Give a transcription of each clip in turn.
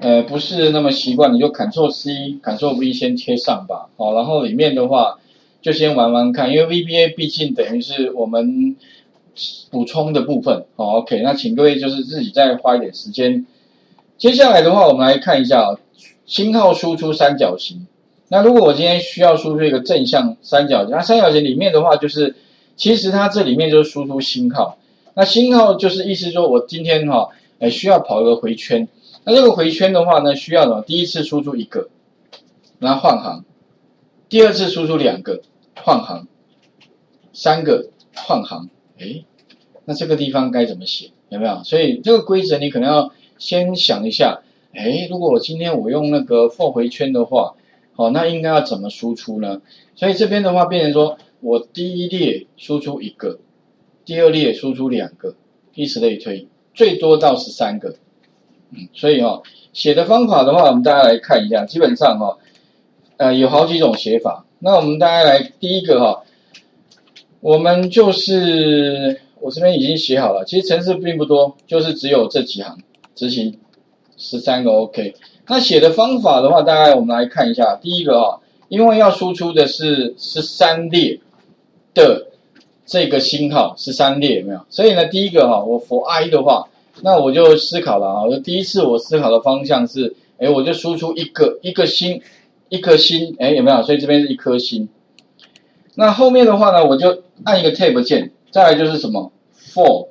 不是那么习惯，你就 Ctrl C、Ctrl V 先贴上吧，好，然后里面的话就先玩玩看，因为 VBA 毕竟等于是我们补充的部分，好 ，OK， 那请各位就是自己再花一点时间。接下来的话，我们来看一下星号输出三角形。那如果我今天需要输出一个正向三角形，那三角形里面的话，就是其实它这里面就是输出星号。那星号就是意思说我今天需要跑一个回圈。那这个回圈的话呢，需要什么？第一次输出一个，然后换行；第二次输出2个，换行；3个换行。那这个地方该怎么写？有没有？所以这个规则你可能要先想一下。如果我今天我用那个 for 回圈的话，那应该要怎么输出呢？所以这边的话变成说我第一列输出1个，第二列输出2个，以此类推，最多到13个。所以写的方法的话，我们大家来看一下，基本上有好几种写法。那我们大家来第一个我们就是我这边已经写好了，其实程式并不多，就是只有这几行，执行13个 OK。那写的方法的话，大概我们来看一下。第一个因为要输出的是13列的这个星号，13列有没有？所以呢，第一个我 for I 的话，那我就思考了第一次我思考的方向是，我就输出一颗星，有没有？所以这边是1颗星。那后面的话呢，我就按一个 Tab 键，再来就是什么 for，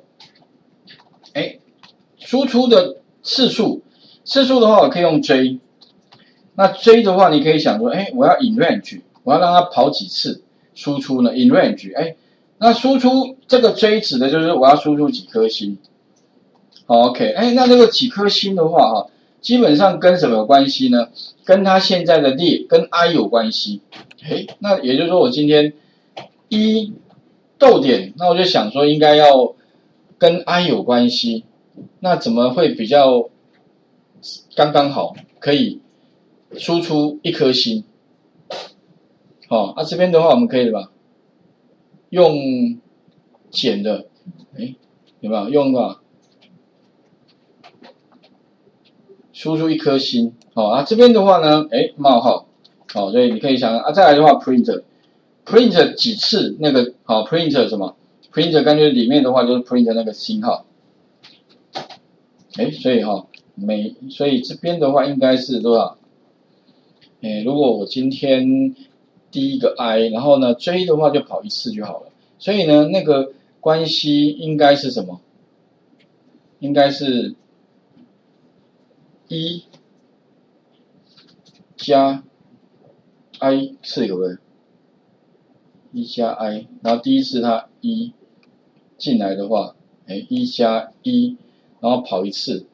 输出的次数的话，我可以用追。那追的话，你可以想说，我要 in range， 我要让它跑几次输出呢 ？in range， 那输出这个追指的就是我要输出几颗星。好 ，OK， 那这个几颗星的话基本上跟什么有关系呢？跟它现在的列跟 I 有关系。那也就是说我今天逗点，那我就想说应该要跟 I 有关系，那怎么会比较刚刚好可以输出1颗星？这边的话我们可以吧，用减的，有没有用吧？输出1颗星，这边的话呢，冒号，所以你可以想再来的话 print 几次那个print 什么 print 干脆里面的话就是 print 那个星号，所以这边的话应该是多少？如果我今天第一个 I， 然后呢追的话就跑1次就好了，所以呢那个关系应该是什么？应该是1加 I 次有没有？1加 I， 然后第一次它1进来的话，1加1，然后跑1次，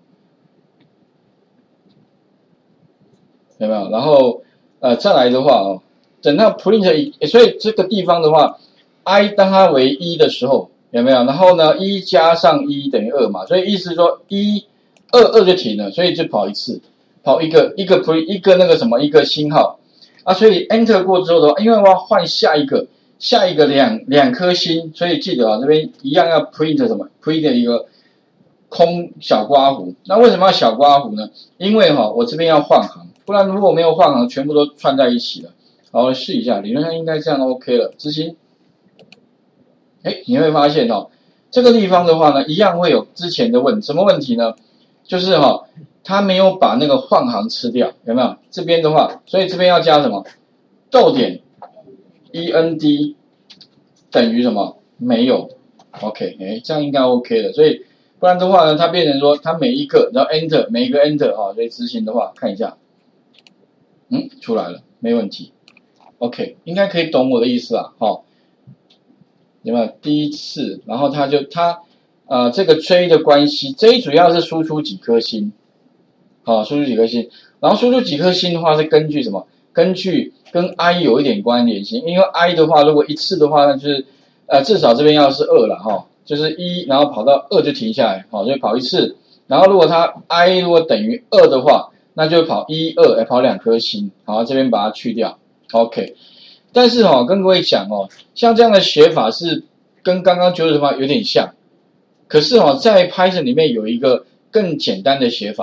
有没有？然后再来的话等到 print 所以这个地方的话 ，I 当它为1的时候，有没有？然后呢1加上1等于2嘛，所以意思说1、2就停了，所以就跑1次，跑一个那个什么一个星号所以 Enter 过之后的话，因为我要换下一个两颗星，所以记得这边一样要 print 什么 print 一个空小括弧。那为什么要小括弧呢？因为我这边要换行，不然如果没有换行，全部都串在一起了。好，我试一下，理论上应该这样 OK 了，执行。你会发现这个地方的话呢，一样会有之前的问题。什么问题呢？就是它没有把那个换行吃掉，有没有？这边的话，所以这边要加什么？逗点 END 等于什么？没有 ，OK， 这样应该 OK 的。所以不然的话呢，它变成说它每一个，然后 Enter 每一个 Enter 所以执行的话，看一下，出来了，没问题 ，OK， 应该可以懂我的意思啦，有没有？第一次，然后它这个追的关系，追主要是输出几颗星，输出几颗星，然后输出几颗星的话是根据什么？根据跟 I 有一点关联性，因为 I 的话，如果1次的话，那就是至少这边要是2了就是1，然后跑到2就停下来，所以跑1次，然后如果它 I 如果等于2的话，那就跑1、2，跑2颗星，好，这边把它去掉 ，OK。但是跟各位讲像这样的写法是跟刚刚Joseph的话有点像，可是在 Python 里面有一个更简单的写法，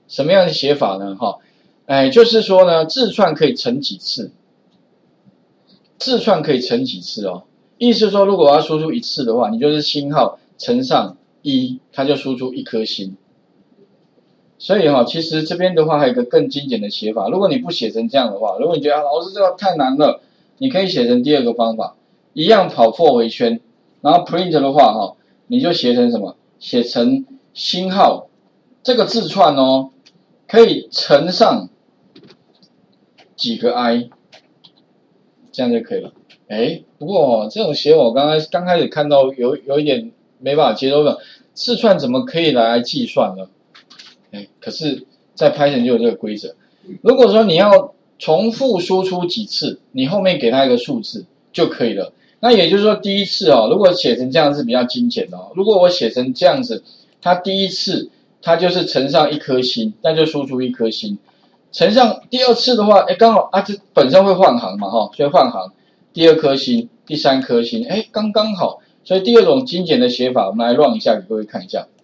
什么样的写法呢？哈，就是说呢，字串可以乘几次，字串可以乘几次哦。意思是说，如果我要输出一次的话，你就是星号乘上1，它就输出1颗星。所以其实这边的话还有一个更精简的写法。如果你不写成这样的话，如果你觉得老师这个太难了，你可以写成第二个方法，一样跑 for 回圈，然后 print 的话你就写成什么？写成星号这个字串哦，可以乘上几个 i， 这样就可以了。不过这种写法我刚开始看到有一点没办法接受的，字串怎么可以来计算呢？可是，在 Python 就有这个规则。如果说你要重复输出几次，你后面给它一个数字就可以了。那也就是说，第一次如果写成这样是比较精简的如果我写成这样子，它第一次它就是乘上1颗星，那就输出1颗星。乘上第二次的话，刚好这本身会换行嘛所以换行，第2颗星，第3颗星，刚刚好。所以第二种精简的写法，我们来 run 一下给各位看一下。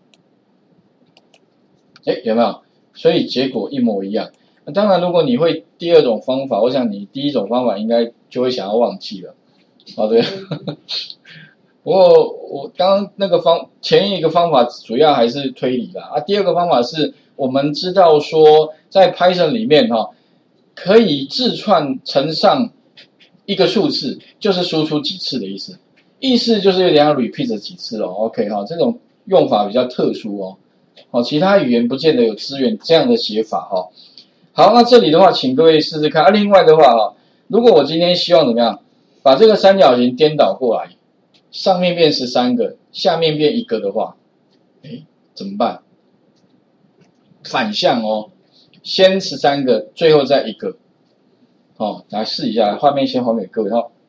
有没有？所以结果一模一样。当然，如果你会第二种方法，我想你第一种方法应该就会想要忘记了。对。不过我刚刚那个前一个方法主要还是推理啦。第二个方法是我们知道说，在 Python 里面可以字串乘上一个数字，就是输出几次的意思。意思就是有点要 repeat 几次OK 这种用法比较特殊其他语言不见得有支援这样的写法好，那这里的话，请各位试试看。另外的话如果我今天希望怎么样，把这个三角形颠倒过来，上面变13个，下面变1个的话，怎么办？反向先13个，最后再1个。来试一下，画面先还给各位